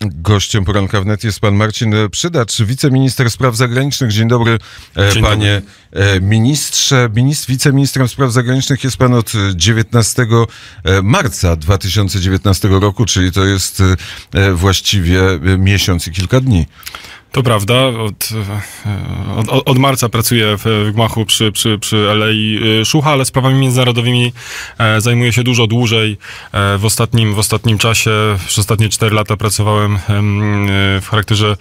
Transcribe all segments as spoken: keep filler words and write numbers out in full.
Gościem Poranka Wnet jest pan Marcin Przydacz, wiceminister spraw zagranicznych. Dzień dobry, Dzień panie dobry. ministrze. Minist- wiceministrem spraw zagranicznych jest pan od dziewiętnastego marca dwa tysiące dziewiętnastego roku, czyli to jest właściwie miesiąc i kilka dni. To prawda, od, od, od marca pracuję w gmachu przy, przy, przy Alei Szucha, ale sprawami międzynarodowymi zajmuję się dużo dłużej. W ostatnim, w ostatnim czasie, przez ostatnie cztery lata pracowałem w charakterze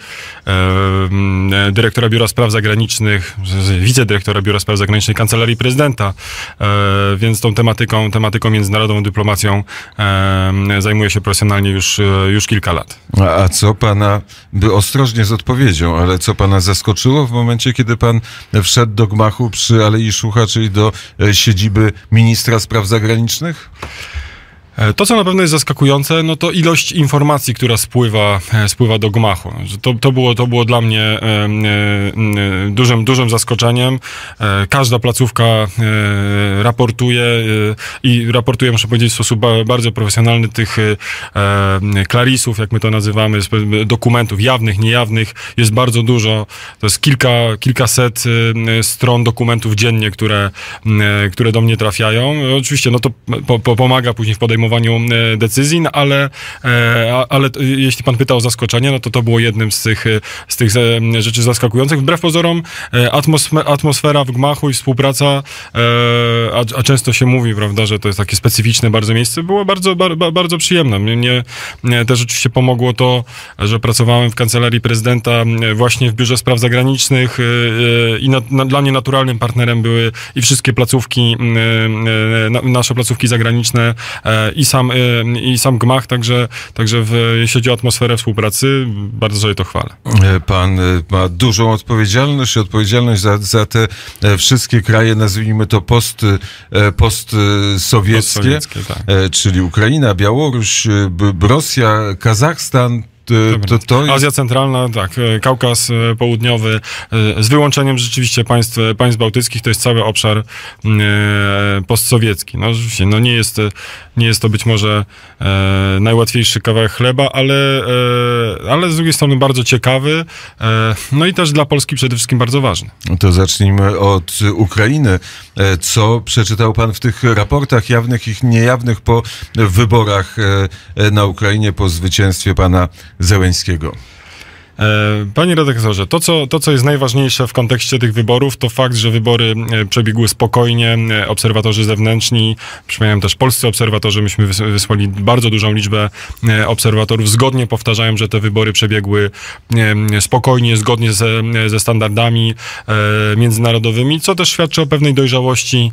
dyrektora Biura Spraw Zagranicznych, wicedyrektora Biura Spraw Zagranicznych Kancelarii Prezydenta, więc tą tematyką, tematyką międzynarodową, dyplomacją zajmuję się profesjonalnie już, już kilka lat. A, a co pana, by ostrożnie z odpowiedzią, ale co pana zaskoczyło w momencie, kiedy pan wszedł do gmachu przy Alei Szucha, czyli do siedziby ministra spraw zagranicznych? To, co na pewno jest zaskakujące, no to ilość informacji, która spływa, spływa do gmachu. To, to, było, to było dla mnie e, e, dużym, dużym zaskoczeniem. E, każda placówka e, raportuje e, i raportuje, muszę powiedzieć, w sposób ba, bardzo profesjonalny tych e, klarisów, jak my to nazywamy, dokumentów jawnych, niejawnych. Jest bardzo dużo. To jest kilka, kilkaset e, stron dokumentów dziennie, które, e, które do mnie trafiają. Oczywiście, no to po, po, pomaga później w podejmowaniu decyzji, no ale, ale jeśli pan pyta o zaskoczenie, no to to było jednym z tych, z tych rzeczy zaskakujących. Wbrew pozorom atmosfera w gmachu i współpraca, a, a często się mówi, prawda, że to jest takie specyficzne bardzo miejsce, było bardzo, bardzo, bardzo przyjemne. Mnie, mnie też oczywiście pomogło to, że pracowałem w Kancelarii Prezydenta właśnie w Biurze Spraw Zagranicznych i na, na, dla mnie naturalnym partnerem były i wszystkie placówki, nasze placówki zagraniczne, i sam, i sam gmach, także, także w, jeśli chodzi o atmosferę współpracy, bardzo sobie to chwalę. Pan ma dużą odpowiedzialność, odpowiedzialność za, za te wszystkie kraje, nazwijmy to post, postsowieckie, post tak. czyli Ukraina, Białoruś, Rosja, Kazachstan. To, to jest... Azja Centralna, tak, Kaukaz Południowy, z wyłączeniem rzeczywiście państw, państw bałtyckich, to jest cały obszar e, postsowiecki. No rzeczywiście, no nie jest, nie jest to być może e, najłatwiejszy kawałek chleba, ale, e, ale z drugiej strony bardzo ciekawy, e, no i też dla Polski przede wszystkim bardzo ważny. To zacznijmy od Ukrainy. Co przeczytał pan w tych raportach jawnych i niejawnych po wyborach na Ukrainie, po zwycięstwie pana Zełenskiego? Panie redaktorze, to co, to, co jest najważniejsze w kontekście tych wyborów, to fakt, że wybory przebiegły spokojnie. Obserwatorzy zewnętrzni, przypomniałem też polscy obserwatorzy, myśmy wysłali bardzo dużą liczbę obserwatorów, zgodnie powtarzają, że te wybory przebiegły spokojnie, zgodnie ze, ze standardami międzynarodowymi, co też świadczy o pewnej dojrzałości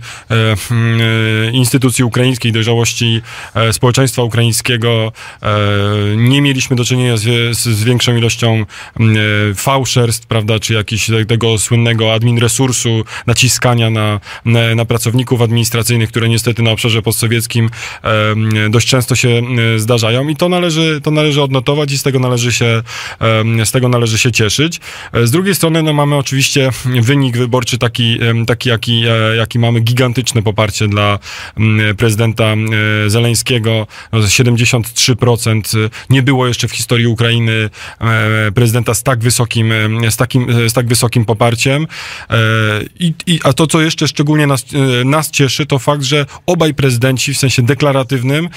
instytucji ukraińskiej, dojrzałości społeczeństwa ukraińskiego. Nie mieliśmy do czynienia z, z większą ilością fałszerstw, prawda, czy jakiś tego słynnego admin resursu, naciskania na, na, na pracowników administracyjnych, które niestety na obszarze postsowieckim e, dość często się e, zdarzają i to należy, to należy odnotować i z tego należy się, e, z tego należy się cieszyć. E, z drugiej strony no, mamy oczywiście wynik wyborczy taki, e, taki jaki, e, jaki mamy, gigantyczne poparcie dla e, prezydenta e, Zeleńskiego, no, siedemdziesiąt trzy procent. Nie było jeszcze w historii Ukrainy e, prezydenta z tak wysokim, z takim, z tak wysokim poparciem. I, i, a to, co jeszcze szczególnie nas, nas cieszy, to fakt, że obaj prezydenci w sensie deklaratywnym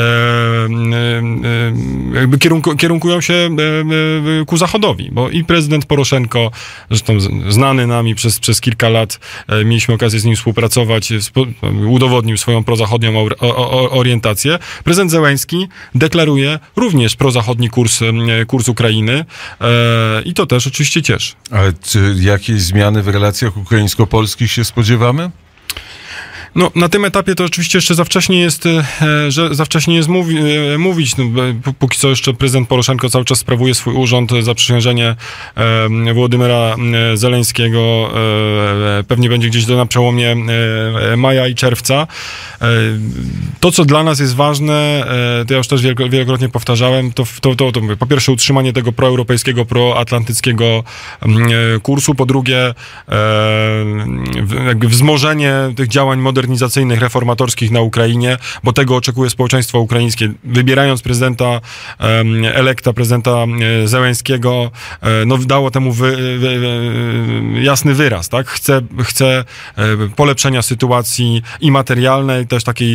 jakby kierunku, kierunkują się ku Zachodowi, bo i prezydent Poroszenko, zresztą znany nami przez, przez kilka lat, mieliśmy okazję z nim współpracować, udowodnił swoją prozachodnią orientację. Prezydent Zełenski deklaruje również prozachodni kurs, kurs Ukrainy. I to też oczywiście cieszy. Ale czy jakieś zmiany w relacjach ukraińsko-polskich się spodziewamy? No, na tym etapie to oczywiście jeszcze za wcześnie jest, że za wcześnie jest mówi, mówić. No, póki co jeszcze prezydent Poroszenko cały czas sprawuje swój urząd. Zaprzysiężenie e, Wołodymyra Zeleńskiego e, pewnie będzie gdzieś do, na przełomie e, maja i czerwca. E, to, co dla nas jest ważne, e, to ja już też wielokrotnie powtarzałem, to, to, to, to po pierwsze utrzymanie tego proeuropejskiego, proatlantyckiego e, kursu, po drugie e, jakby wzmożenie tych działań modernizacyjnych modernizacyjnych, reformatorskich na Ukrainie, bo tego oczekuje społeczeństwo ukraińskie. Wybierając prezydenta elekta, prezydenta Zełenskiego, no dało temu wy, wy, wy, jasny wyraz, tak? Chce, chce polepszenia sytuacji i materialnej, też takiej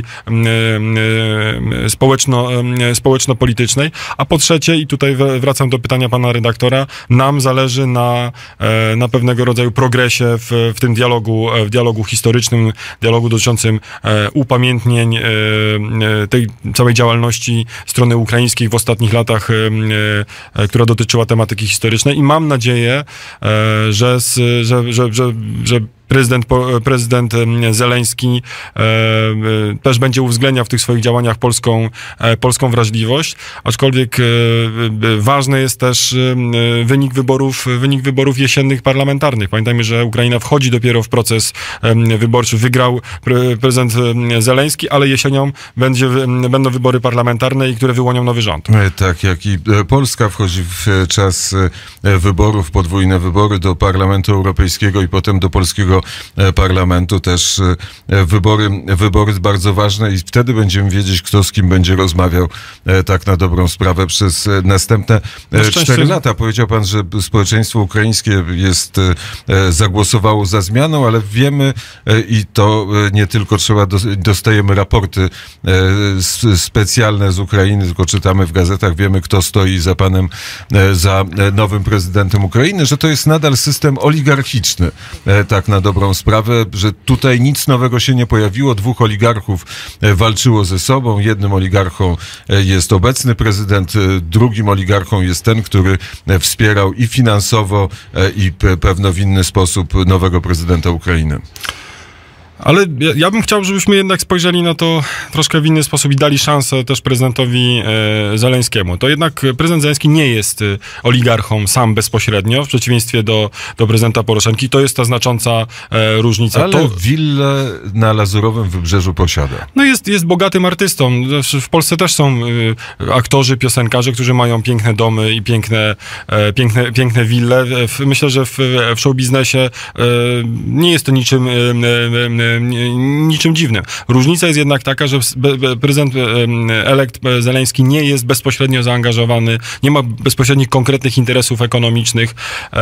społeczno, społeczno-politycznej, a po trzecie, i tutaj wracam do pytania pana redaktora, nam zależy na, na pewnego rodzaju progresie w, w tym dialogu, w dialogu historycznym, dialogu dotyczącym upamiętnień tej całej działalności strony ukraińskiej w ostatnich latach, która dotyczyła tematyki historycznej, i mam nadzieję, że, że, że, że, że Prezydent, prezydent Zeleński e, też będzie uwzględniał w tych swoich działaniach polską, e, polską wrażliwość, aczkolwiek e, ważny jest też e, wynik wyborów, wynik wyborów jesiennych parlamentarnych. Pamiętajmy, że Ukraina wchodzi dopiero w proces e, wyborczy. Wygrał pre, prezydent Zeleński, ale jesienią będzie, będą wybory parlamentarne, i które wyłonią nowy rząd. Tak, jak i Polska wchodzi w czas wyborów, podwójne wybory do Parlamentu Europejskiego i potem do polskiego parlamentu, też wybory, wybory bardzo ważne, i wtedy będziemy wiedzieć, kto z kim będzie rozmawiał tak na dobrą sprawę przez następne cztery lata. Powiedział pan, że społeczeństwo ukraińskie jest, zagłosowało za zmianą, ale wiemy, i to nie tylko trzeba, dostajemy raporty specjalne z Ukrainy, tylko czytamy w gazetach, wiemy, kto stoi za panem, za nowym prezydentem Ukrainy, że to jest nadal system oligarchiczny, tak na dobrą sprawę, że tutaj nic nowego się nie pojawiło. Dwóch oligarchów walczyło ze sobą. Jednym oligarchą jest obecny prezydent, drugim oligarchą jest ten, który wspierał i finansowo, i pewno w inny sposób nowego prezydenta Ukrainy. Ale ja, ja bym chciał, żebyśmy jednak spojrzeli na to troszkę w inny sposób i dali szansę też prezydentowi e, Zeleńskiemu. To jednak prezydent Zeleński nie jest e, oligarchą sam bezpośrednio, w przeciwieństwie do, do prezydenta Poroszenki. To jest ta znacząca e, różnica. Ale to willę na Lazurowym Wybrzeżu posiada. No jest, jest bogatym artystą. W Polsce też są e, aktorzy, piosenkarze, którzy mają piękne domy i piękne, e, piękne, piękne wille. Myślę, że w, w showbiznesie e, nie jest to niczym e, e, niczym dziwnym. Różnica jest jednak taka, że prezydent elekt Zeleński nie jest bezpośrednio zaangażowany, nie ma bezpośrednich konkretnych interesów ekonomicznych,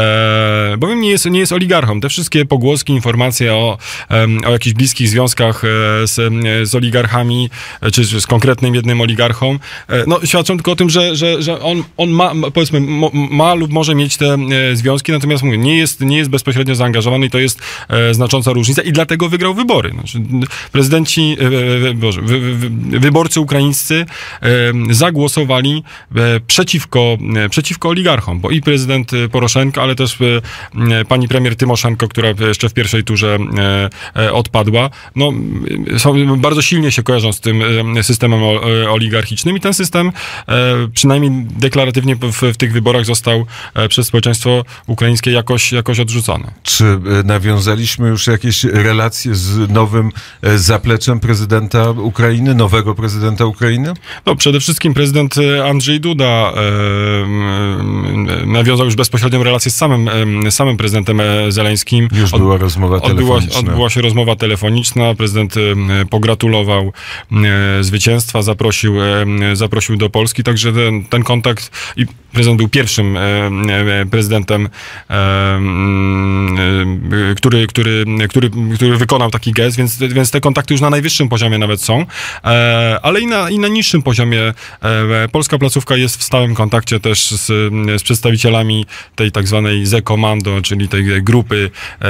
e, bowiem nie jest, nie jest oligarchą. Te wszystkie pogłoski, informacje o, o jakichś bliskich związkach z, z oligarchami, czy z konkretnym jednym oligarchą, no, świadczą tylko o tym, że, że, że on, on ma, powiedzmy, ma lub może mieć te związki, natomiast mówię, nie jest, nie jest bezpośrednio zaangażowany, i to jest znacząca różnica, i dlatego wygrał wybory. Znaczy, prezydenci, boże, wy, wy, wyborcy ukraińscy zagłosowali przeciwko, przeciwko oligarchom, bo i prezydent Poroszenko, ale też pani premier Tymoszenko, która jeszcze w pierwszej turze odpadła, no, są, bardzo silnie się kojarzą z tym systemem oligarchicznym, i ten system przynajmniej deklaratywnie w, w tych wyborach został przez społeczeństwo ukraińskie jakoś, jakoś odrzucony. Czy nawiązaliśmy już jakieś relacje z nowym zapleczem prezydenta Ukrainy, nowego prezydenta Ukrainy? No, przede wszystkim prezydent Andrzej Duda e, e, nawiązał już bezpośrednią relację z samym, e, samym prezydentem Zeleńskim. Już była rozmowa odbyła, telefoniczna. Odbyła się rozmowa telefoniczna. Prezydent e, pogratulował e, zwycięstwa, zaprosił, e, zaprosił do Polski, także ten, ten kontakt, i prezydent był pierwszym e, e, prezydentem, e, e, który, który, który, który wykonał taki gest, więc, więc te kontakty już na najwyższym poziomie nawet są, e, ale i na, i na niższym poziomie e, polska placówka jest w stałym kontakcie też z, z przedstawicielami tej tak zwanej Ze-Komando, czyli tej grupy, e,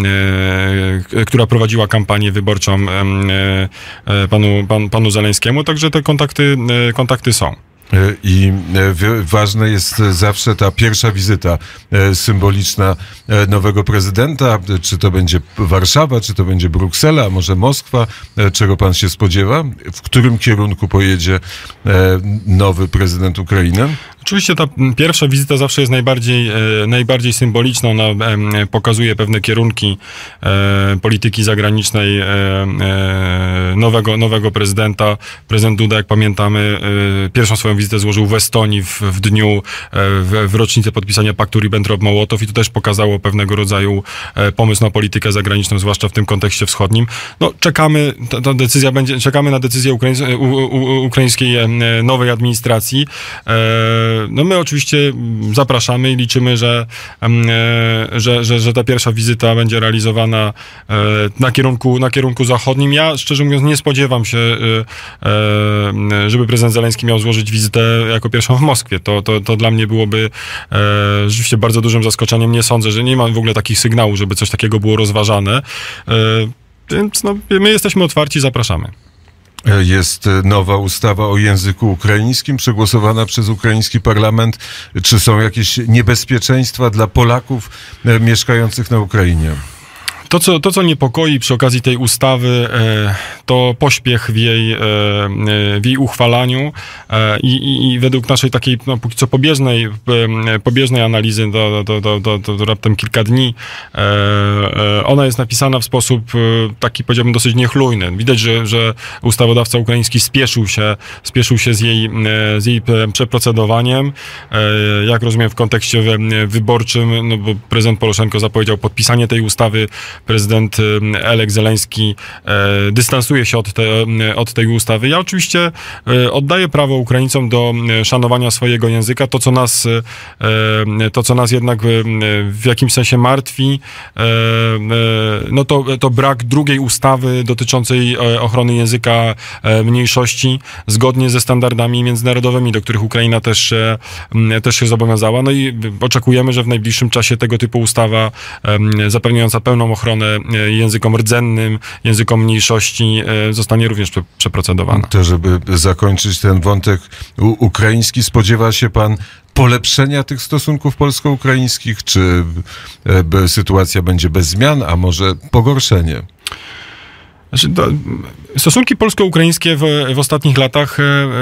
e, która prowadziła kampanię wyborczą e, e, panu, pan, panu Zeleńskiemu, także te kontakty, e, kontakty są. I ważna jest zawsze ta pierwsza wizyta symboliczna nowego prezydenta. Czy to będzie Warszawa, czy to będzie Bruksela, a może Moskwa? Czego pan się spodziewa? W którym kierunku pojedzie nowy prezydent Ukrainy? Oczywiście ta pierwsza wizyta zawsze jest najbardziej, e, najbardziej symboliczna. Ona e, pokazuje pewne kierunki e, polityki zagranicznej e, e, nowego, nowego prezydenta. Prezydent Duda, jak pamiętamy, e, pierwszą swoją wizytę złożył w Estonii w, w dniu, e, w, w rocznicę podpisania paktu Ribbentrop-Mołotow i to też pokazało pewnego rodzaju e, pomysł na politykę zagraniczną, zwłaszcza w tym kontekście wschodnim. No, czekamy, ta, ta decyzja będzie, czekamy na decyzję ukraińs u, u, ukraińskiej e, nowej administracji. E, No my oczywiście zapraszamy i liczymy, że, że, że, że ta pierwsza wizyta będzie realizowana na kierunku, na kierunku zachodnim. Ja, szczerze mówiąc, nie spodziewam się, żeby prezydent Zełenski miał złożyć wizytę jako pierwszą w Moskwie. To, to, to dla mnie byłoby rzeczywiście bardzo dużym zaskoczeniem. Nie sądzę, że nie ma w ogóle takich sygnałów, żeby coś takiego było rozważane. Więc no, my jesteśmy otwarci, zapraszamy. Jest nowa ustawa o języku ukraińskim, przegłosowana przez ukraiński parlament. Czy są jakieś niebezpieczeństwa dla Polaków mieszkających na Ukrainie? To co, to, co niepokoi przy okazji tej ustawy, e, to pośpiech w jej, e, w jej uchwalaniu e, i, i według naszej takiej, no, póki co pobieżnej, e, pobieżnej analizy, to, to, to, to, to, to raptem kilka dni, e, e, ona jest napisana w sposób e, taki, powiedziałbym, dosyć niechlujny. Widać, że, że ustawodawca ukraiński spieszył się, spieszył się z jej, e, z jej przeprocedowaniem. E, jak rozumiem, w kontekście wyborczym, no bo prezydent Poroszenko zapowiedział podpisanie tej ustawy. Prezydent Elek Zełenski e, dystansuje się od, te, od tej ustawy. Ja oczywiście e, oddaję prawo Ukraińcom do szanowania swojego języka. To, co nas, e, to, co nas jednak w jakimś sensie martwi, e, e, no to, to brak drugiej ustawy dotyczącej ochrony języka mniejszości, zgodnie ze standardami międzynarodowymi, do których Ukraina też, e, też się zobowiązała. No i oczekujemy, że w najbliższym czasie tego typu ustawa e, zapewniająca pełną ochronę językom rdzennym, językom mniejszości zostanie również przeprocedowana. To, żeby zakończyć ten wątek ukraiński, spodziewa się pan polepszenia tych stosunków polsko-ukraińskich, czy sytuacja będzie bez zmian, a może pogorszenie? Znaczy, to, stosunki polsko-ukraińskie w, w ostatnich latach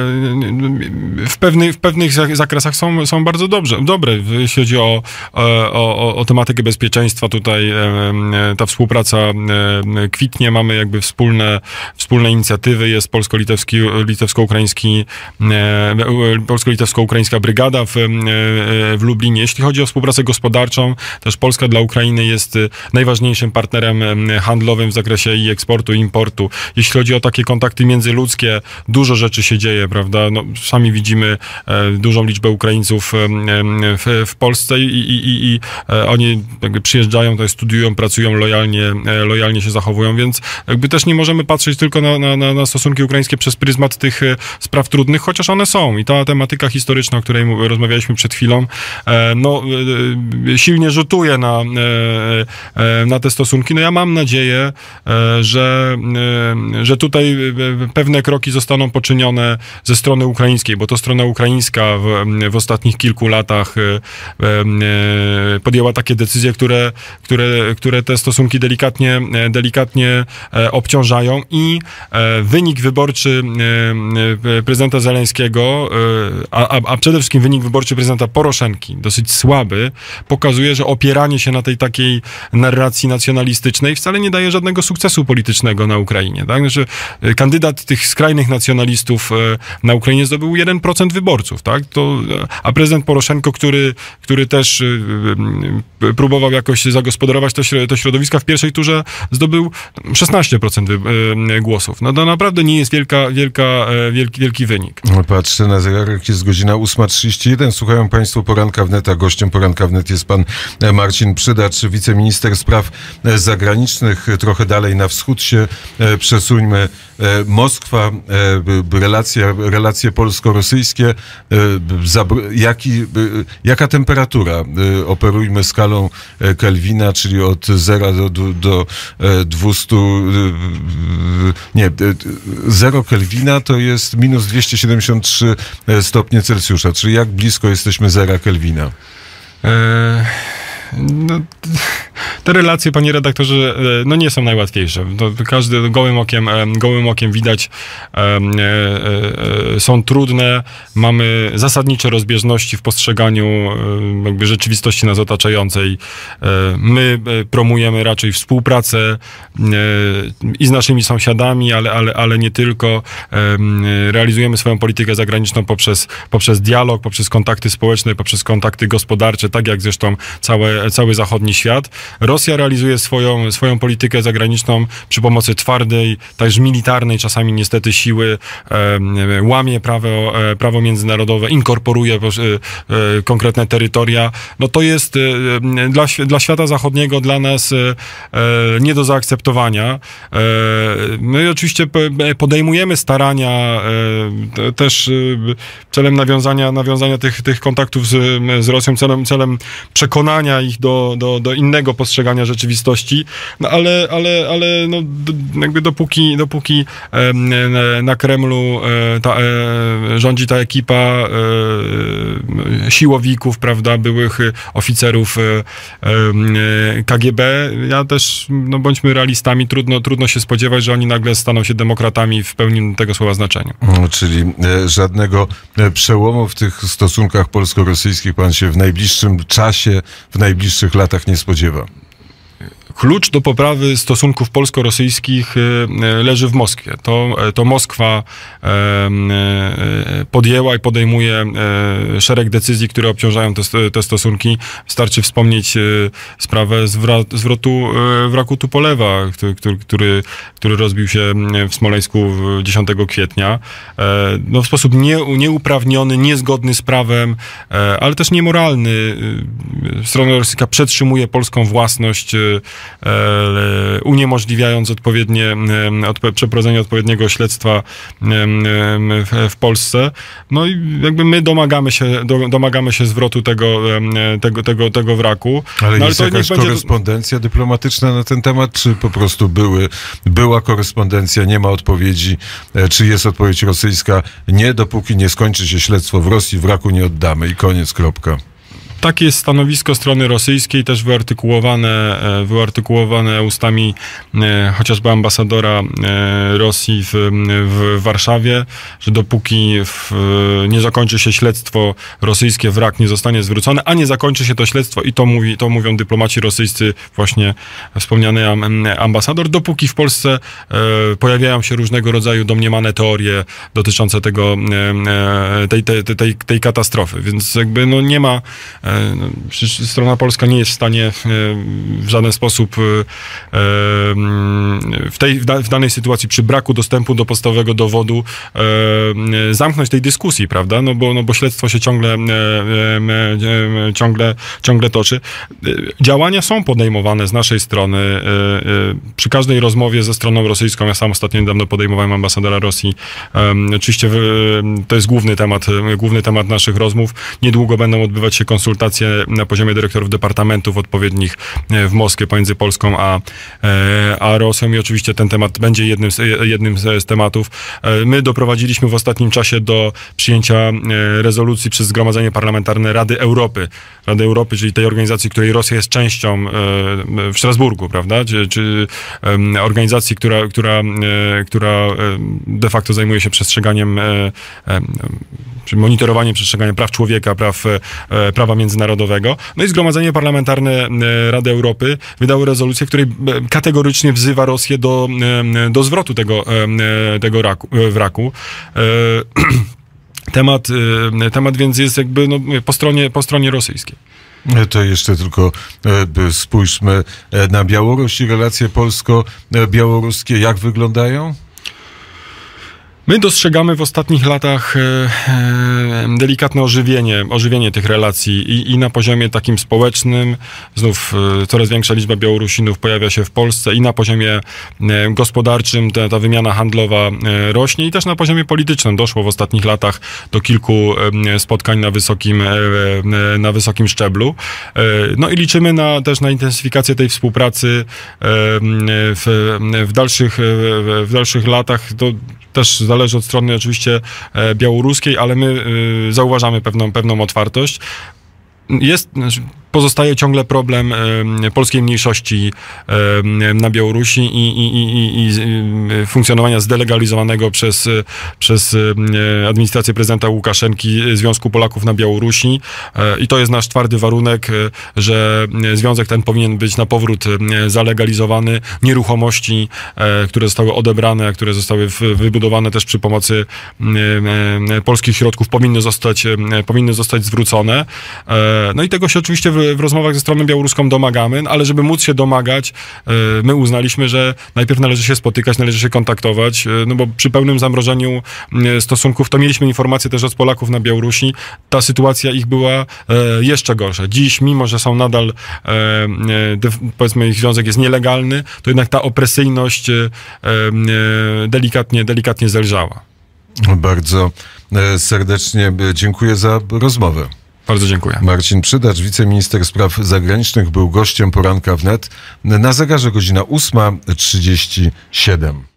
w, pewny, w pewnych zakresach są, są bardzo dobrze, dobre. Jeśli chodzi o, o, o tematykę bezpieczeństwa, tutaj ta współpraca kwitnie, mamy jakby wspólne, wspólne inicjatywy, jest polsko-litewski, litewsko-ukraiński, polsko-litewsko-ukraińska brygada w, w Lublinie. Jeśli chodzi o współpracę gospodarczą, też Polska dla Ukrainy jest najważniejszym partnerem handlowym w zakresie i eksportu, i importu. Jeśli chodzi o takie kontakty międzyludzkie, dużo rzeczy się dzieje, prawda? No, sami widzimy e, dużą liczbę Ukraińców e, w, w Polsce i, i, i, i e, oni jakby przyjeżdżają, to jest, studiują, pracują lojalnie, e, lojalnie się zachowują, więc jakby też nie możemy patrzeć tylko na, na, na stosunki ukraińskie przez pryzmat tych e, spraw trudnych, chociaż one są. I ta tematyka historyczna, o której rozmawialiśmy przed chwilą, e, no, e, silnie rzutuje na, e, e, na te stosunki. No ja mam nadzieję, e, że że tutaj pewne kroki zostaną poczynione ze strony ukraińskiej, bo to strona ukraińska w, w ostatnich kilku latach podjęła takie decyzje, które, które, które te stosunki delikatnie, delikatnie obciążają i wynik wyborczy prezydenta Zełenskiego, a, a, a przede wszystkim wynik wyborczy prezydenta Poroszenki, dosyć słaby, pokazuje, że opieranie się na tej takiej narracji nacjonalistycznej wcale nie daje żadnego sukcesu politycznego na Ukrainie. Tak? Znaczy, kandydat tych skrajnych nacjonalistów na Ukrainie zdobył jeden procent wyborców. Tak? To, a prezydent Poroszenko, który, który też próbował jakoś zagospodarować to, to środowiska, w pierwszej turze zdobył szesnaście procent głosów. No to naprawdę nie jest wielka, wielka, wielki, wielki wynik. Patrzę na zegarek, jest godzina ósma trzydzieści jeden. Słuchają państwo Poranka Wnet, a gościem Poranka Wnet jest pan Marcin Przydacz, wiceminister spraw zagranicznych. Trochę dalej na wschód się przesuńmy. Moskwa, relacje, relacje polsko-rosyjskie. Jaki, jaka temperatura? Operujmy skalą Kelwina, czyli od zera do, do, do dwustu. Nie, zero Kelwina to jest minus dwieście siedemdziesiąt trzy stopnie Celsjusza. Czyli jak blisko jesteśmy zera Kelwina? E... No, Te relacje, panie redaktorze, no nie są najłatwiejsze. To każdy gołym okiem, gołym okiem widać, są trudne. Mamy zasadnicze rozbieżności w postrzeganiu jakby rzeczywistości nas otaczającej. My promujemy raczej współpracę i z naszymi sąsiadami, ale, ale, ale nie tylko. Realizujemy swoją politykę zagraniczną poprzez, poprzez dialog, poprzez kontakty społeczne, poprzez kontakty gospodarcze, tak jak zresztą całe, cały zachodni świat. Rosja realizuje swoją, swoją politykę zagraniczną przy pomocy twardej, także militarnej, czasami niestety siły, e, łamie prawo, e, prawo międzynarodowe, inkorporuje e, e, konkretne terytoria. No to jest e, dla, dla świata zachodniego, dla nas e, nie do zaakceptowania. E, my oczywiście podejmujemy starania e, też e, celem nawiązania, nawiązania tych, tych kontaktów z, z Rosją, celem, celem przekonania ich do, do, do innego postrzegania rzeczywistości, no ale, ale, ale no, jakby dopóki, dopóki e, na Kremlu e, ta, e, rządzi ta ekipa e, siłowików, prawda, byłych oficerów e, e, K G B, ja też, no bądźmy realistami, trudno, trudno się spodziewać, że oni nagle staną się demokratami w pełni tego słowa znaczenia. Czyli e, żadnego przełomu w tych stosunkach polsko-rosyjskich pan się w najbliższym czasie, w najbliższych latach nie spodziewa? Klucz do poprawy stosunków polsko-rosyjskich leży w Moskwie. To, to Moskwa podjęła i podejmuje szereg decyzji, które obciążają te, te stosunki. Wystarczy wspomnieć sprawę zwrotu wraku Tupolewa, który, który, który rozbił się w Smoleńsku dziesiątego kwietnia. No, w sposób nie, nieuprawniony, niezgodny z prawem, ale też niemoralny. Strona rosyjska przetrzymuje polską własność, uniemożliwiając odpowiednie, odpo, przeprowadzenie odpowiedniego śledztwa w, w Polsce. No i jakby my domagamy się, do, domagamy się zwrotu tego, tego, tego, tego wraku. Ale no, jest ale to jakaś będzie... korespondencja dyplomatyczna na ten temat, czy po prostu były, była korespondencja, nie ma odpowiedzi, czy jest odpowiedź rosyjska, nie, dopóki nie skończy się śledztwo w Rosji, wraku nie oddamy i koniec, kropka. Takie jest stanowisko strony rosyjskiej, też wyartykułowane, wyartykułowane ustami e, chociażby ambasadora e, Rosji w, w Warszawie, że dopóki w, nie zakończy się śledztwo rosyjskie, wrak nie zostanie zwrócony, a nie zakończy się to śledztwo, i to, mówi, to mówią dyplomaci rosyjscy, właśnie wspomniany ambasador, dopóki w Polsce e, pojawiają się różnego rodzaju domniemane teorie dotyczące tego, e, tej, tej, tej, tej katastrofy. Więc jakby no nie ma... No, przecież strona polska nie jest w stanie w żaden sposób w, tej, w danej sytuacji przy braku dostępu do podstawowego dowodu zamknąć tej dyskusji, prawda? No bo, no bo śledztwo się ciągle, ciągle, ciągle toczy. Działania są podejmowane z naszej strony. Przy każdej rozmowie ze stroną rosyjską, ja sam ostatnio niedawno podejmowałem ambasadora Rosji. Oczywiście to jest główny temat, główny temat naszych rozmów. Niedługo będą odbywać się konsultacje na poziomie dyrektorów departamentów odpowiednich w Moskwie pomiędzy Polską a, a Rosją, i oczywiście ten temat będzie jednym z, jednym z tematów. My doprowadziliśmy w ostatnim czasie do przyjęcia rezolucji przez Zgromadzenie Parlamentarne Rady Europy. Rady Europy, czyli tej organizacji, której Rosja jest częścią w Strasburgu, prawda? Czy, czy organizacji, która, która, która de facto zajmuje się przestrzeganiem, czy monitorowaniem przestrzegania praw człowieka, praw, prawa międzynarodowego. No i Zgromadzenie Parlamentarne Rady Europy wydało rezolucję, w której kategorycznie wzywa Rosję do, do zwrotu tego, tego raku, wraku. Temat, temat więc jest jakby no, po stronie, po stronie rosyjskiej. To jeszcze tylko e, spójrzmy na Białoruś i relacje polsko-białoruskie. Jak wyglądają? My dostrzegamy w ostatnich latach e, e, delikatne ożywienie, ożywienie tych relacji i, i na poziomie takim społecznym, znów e, coraz większa liczba Białorusinów pojawia się w Polsce, i na poziomie e, gospodarczym ta, ta wymiana handlowa e, rośnie, i też na poziomie politycznym doszło w ostatnich latach do kilku e, spotkań na wysokim, e, e, na wysokim szczeblu. E, no i liczymy na, też na intensyfikację tej współpracy e, w, w, dalszych, w dalszych latach. To też zależy od strony oczywiście białoruskiej, ale my y, zauważamy pewną, pewną otwartość. Jest, pozostaje ciągle problem polskiej mniejszości na Białorusi i, i, i, i funkcjonowania zdelegalizowanego przez, przez administrację prezydenta Łukaszenki Związku Polaków na Białorusi. I to jest nasz twardy warunek, że związek ten powinien być na powrót zalegalizowany. Nieruchomości, które zostały odebrane, które zostały wybudowane też przy pomocy polskich środków, powinny zostać, powinny zostać zwrócone. No i tego się oczywiście w, w rozmowach ze stroną białoruską domagamy, ale żeby móc się domagać, my uznaliśmy, że najpierw należy się spotykać, należy się kontaktować, no bo przy pełnym zamrożeniu stosunków, to mieliśmy informacje też od Polaków na Białorusi, ta sytuacja ich była jeszcze gorsza. Dziś, mimo że są nadal, powiedzmy, ich związek jest nielegalny, to jednak ta opresyjność delikatnie, delikatnie zelżała. Bardzo serdecznie dziękuję za rozmowę. Bardzo dziękuję. Marcin Przydacz, wiceminister spraw zagranicznych, był gościem poranka wnet. Na zegarze godzina ósma trzydzieści siedem.